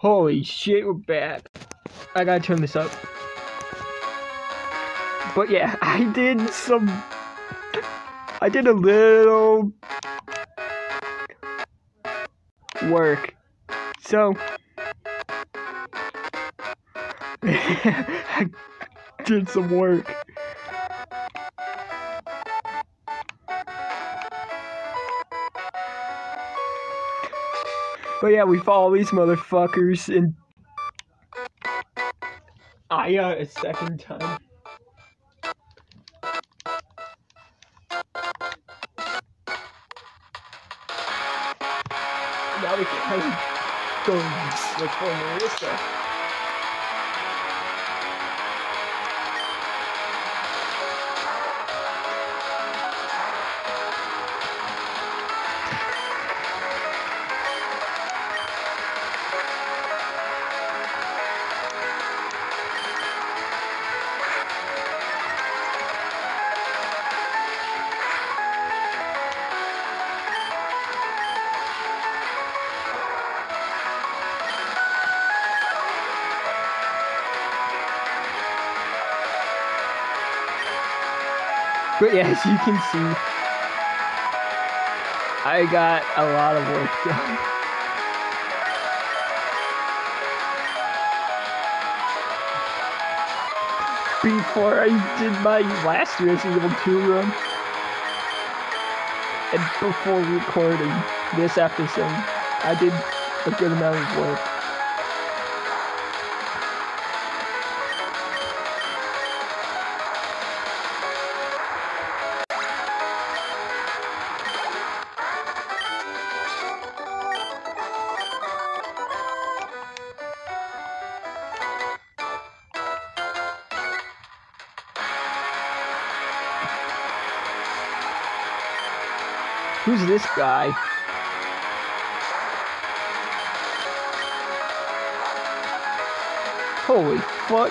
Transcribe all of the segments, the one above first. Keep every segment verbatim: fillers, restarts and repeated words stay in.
Holy shit, we're back. I gotta turn this up. But yeah, I did some... I did a little... work. So... I did some work. But yeah, we follow these motherfuckers and I got a second time. Now we can go look for Marissa. But yeah, as you can see, I got a lot of work done. Before I did my last Resident Evil two run, and before recording this episode, I did a good amount of work. Who's this guy? Holy fuck.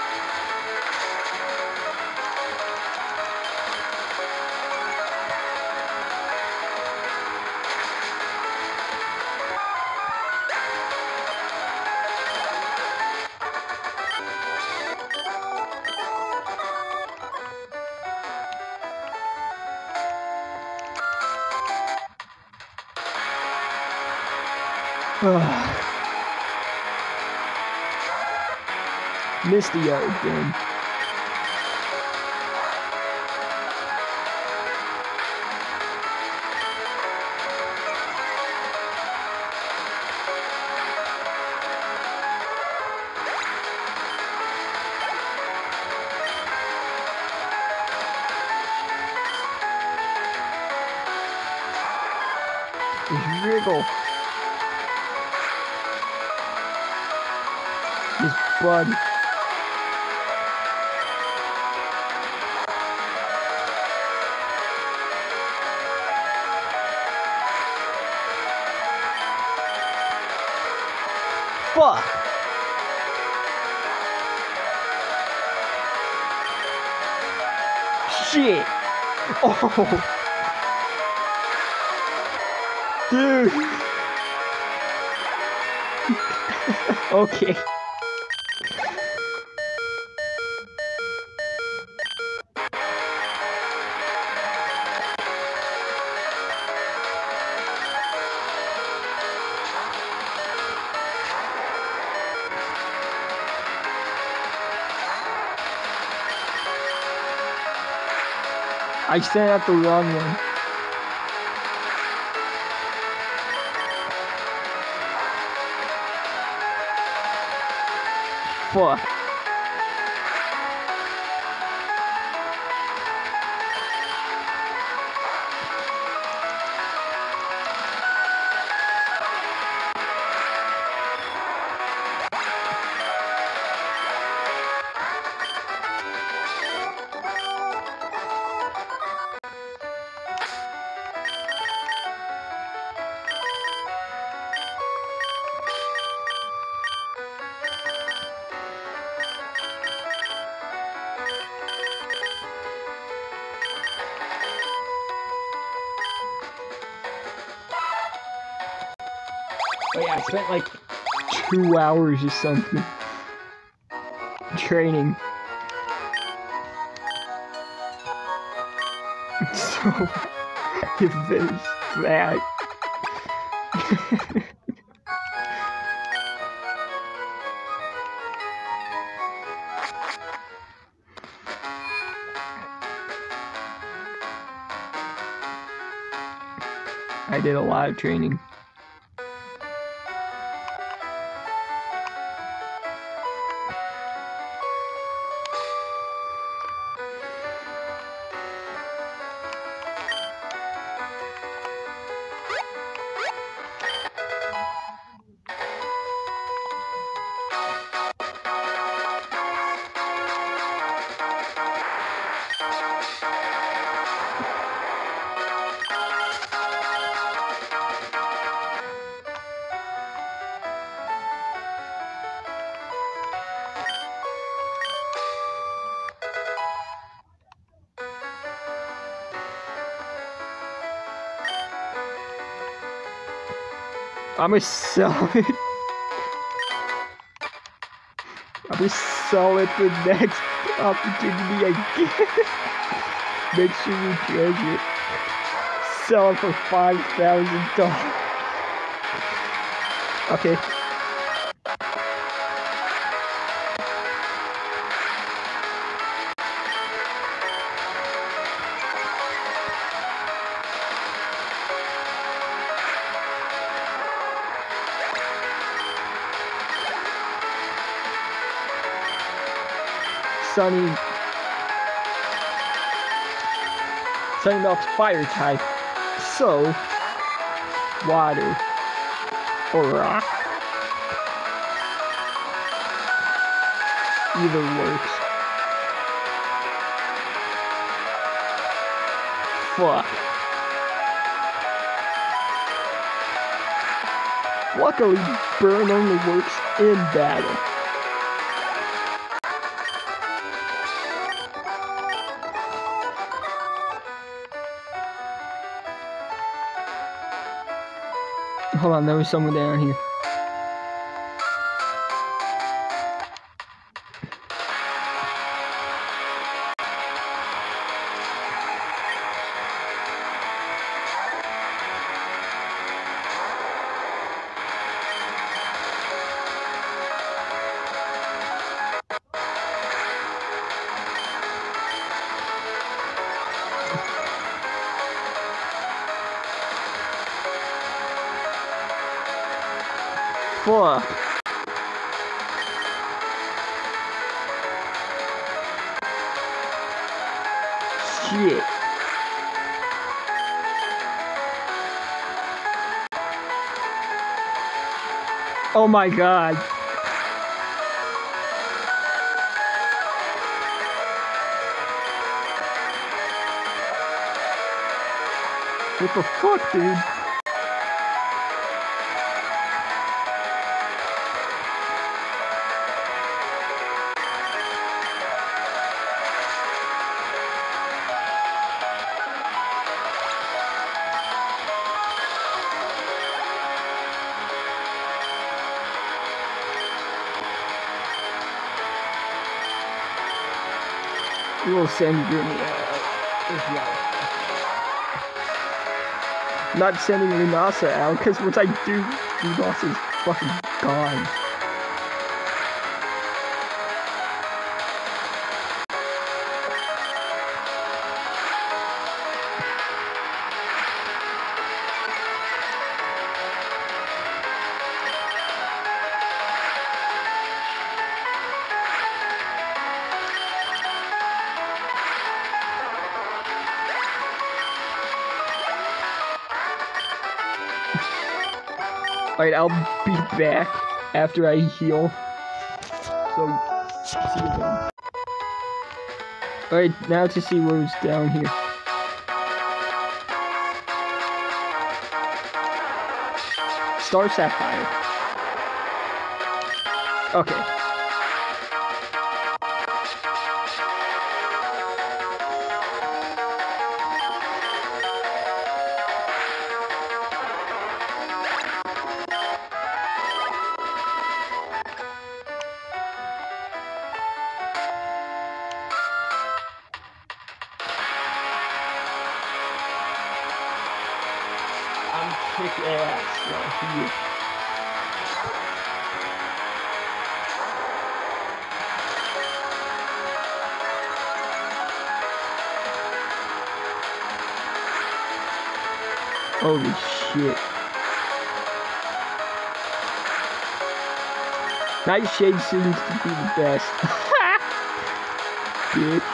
Missed the yard again. Wriggle. This bud. Fuck. Shit. Oh. Dude. Okay. I sent out the wrong one. Fuck. Oh yeah, I spent like two hours or something. Training. So, if there's that. I did a lot of training. I'm gonna sell it. I'm gonna sell it for the next opportunity I get. Make sure you treasure it. Sell it for five thousand dollars. Okay. Sunny. Sunny Milk's fire type. So, water or rock. Either works. Fuck. Luckily, burn only works in battle. Hold on, there was someone down here. Fuck. Shit. Oh my god. What the fuck, dude? We will send you out. Not sending Lunasa out, because once I do, Lunasa's fucking gone. Alright, I'll be back after I heal. So, see you then. Alright, now to see what was down here. Star Sapphire. Okay. kick ass right here. Holy shit. Nightshade seems to be the best. Bitch.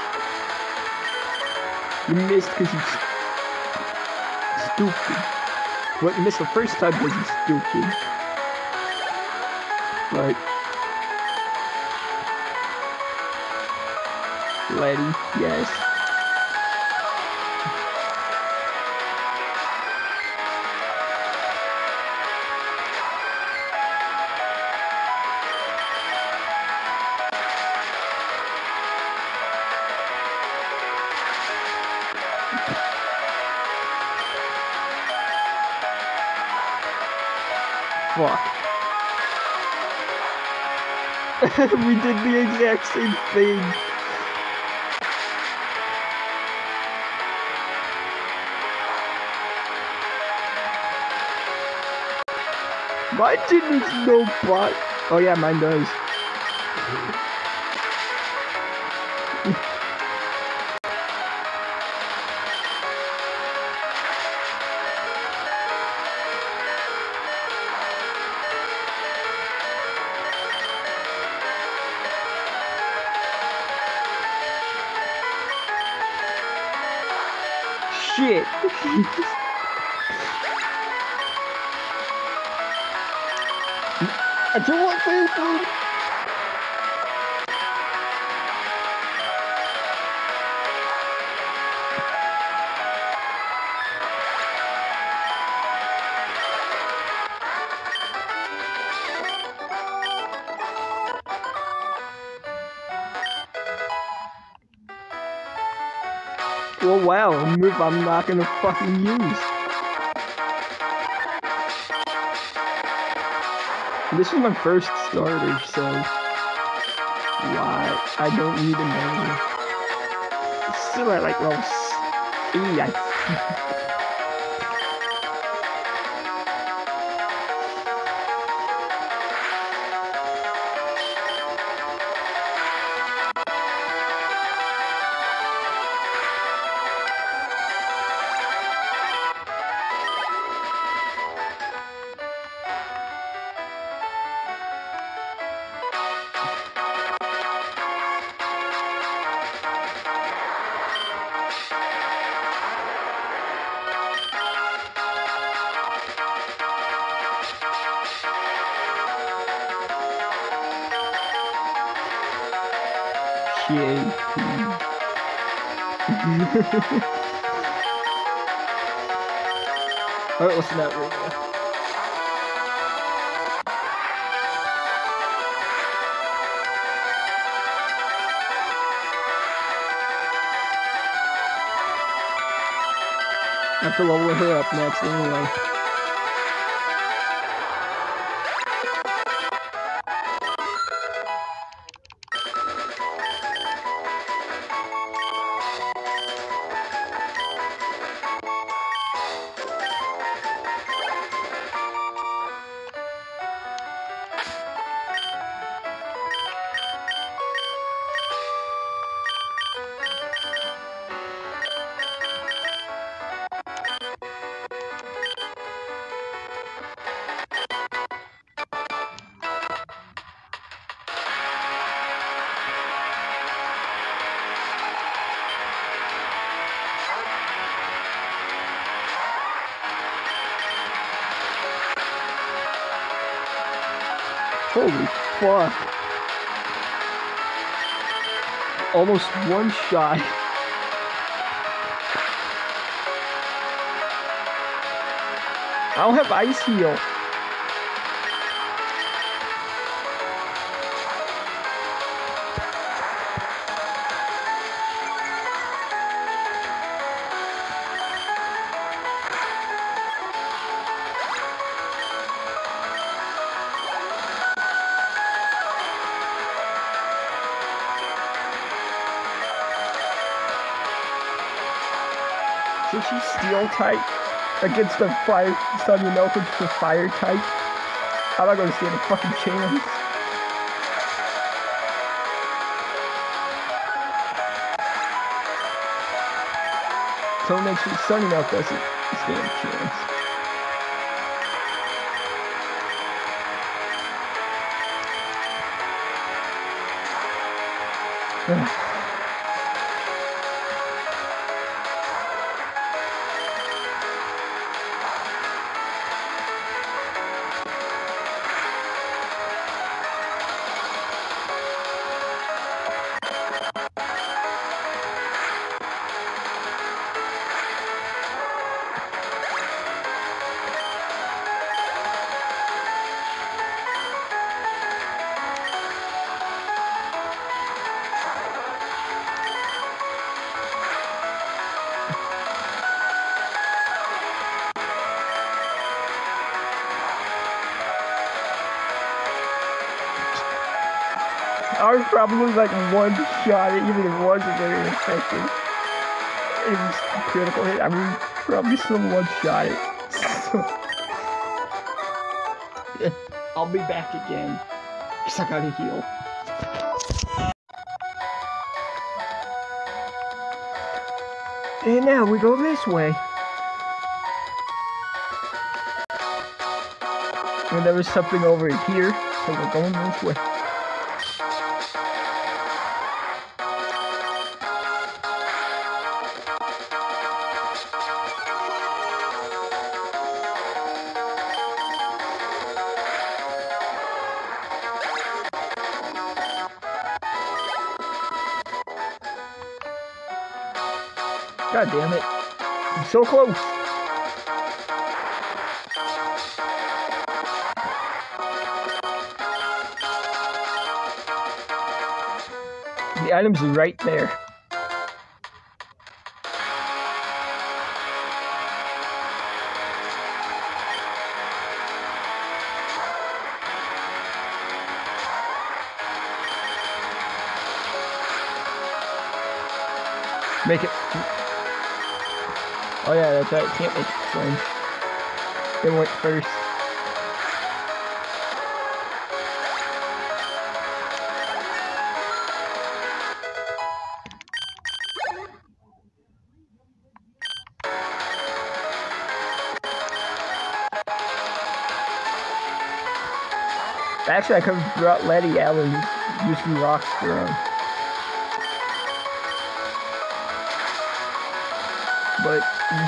You missed because he's stupid. Well, you missed the first time because he's stupid. Like. Letty, yes. Fuck. We did the exact same thing. Mine didn't no bot. Oh yeah, mine does. Shit. I don't want fair food. Well, wow, a move I'm not gonna fucking use. This is my first starter, so why? I don't need a name. It's still at like level eight, I think. Alright, listen to that radio. I have to level her up next anyway. Holy fuck. Almost one shot. I don't have ice heal. Should she steel type? against the fire, Sunny Milk, which is the fire type. I'm not gonna stand a fucking chance. So it makes it Sunny Milk doesn't stand a chance. I was probably like one shot, even if it wasn't very effective. It was critical hit. I mean, probably still one shot it. So, yeah, I'll be back again. Cause I gotta heal. And now we go this way. And there was something over here, so we're going this way. God damn it. I'm so close. The item's right there. Make it. Oh yeah, that's right, can't make it flinch. It went first. Actually, I could have brought Letty out and used some rocks for him. But... Mm.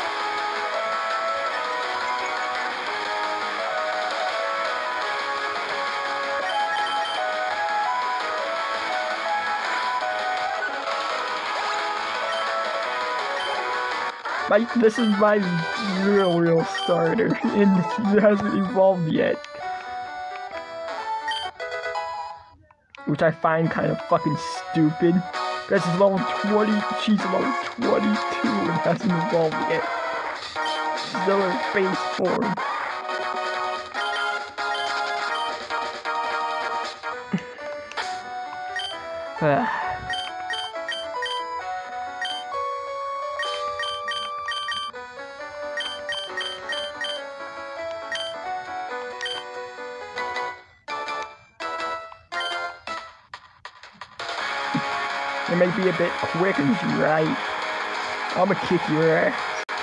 My, this is my real, real starter, and it hasn't evolved yet. Which I find kind of fucking stupid. Because it's level twenty, she's level twenty-two and hasn't evolved yet. She's still in base form. It may be a bit quick, and you're right. I'ma kick your ass.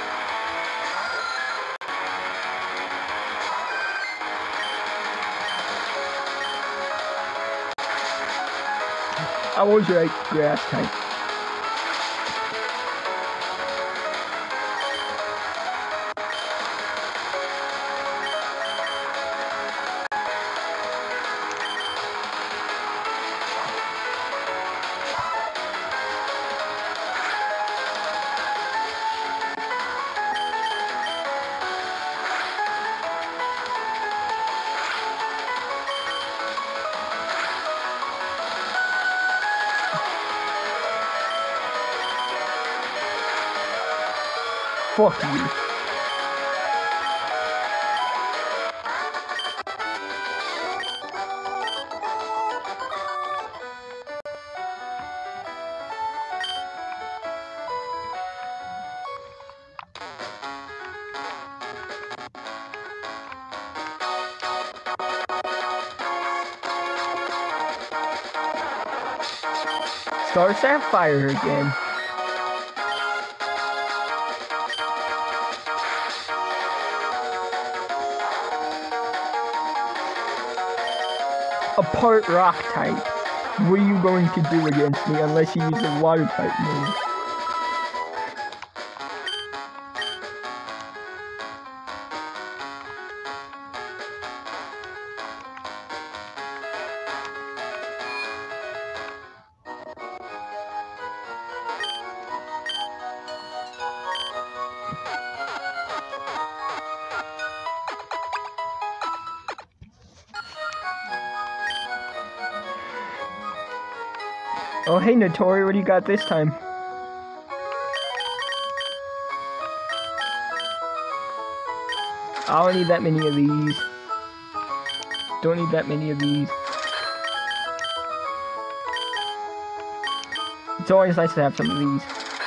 I was right, grass type. Fuck you. Star Sapphire again. A part rock type. What are you going to do against me unless you use a water type move? Oh, hey, Notori, what do you got this time? I don't need that many of these. Don't need that many of these. It's always nice to have some of these.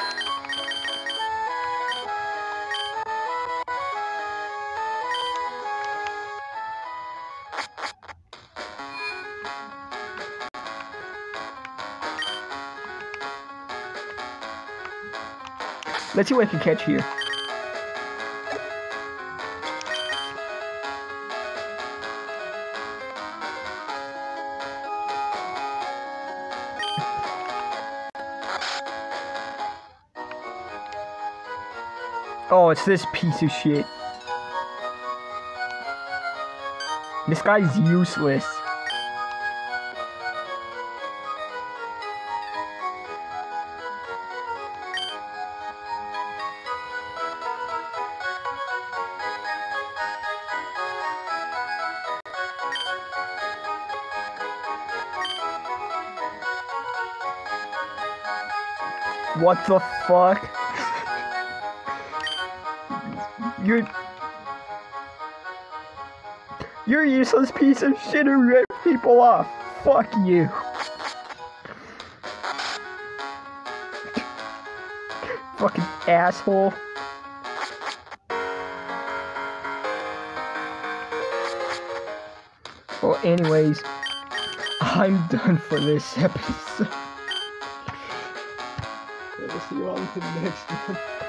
Let's see what I can catch here. Oh, it's this piece of shit. This guy's useless. What the fuck? You're... You're a useless piece of shit who ripped people off. Fuck you. Fucking asshole. Well, anyways, I'm done for this episode. We'll see you on to the next one.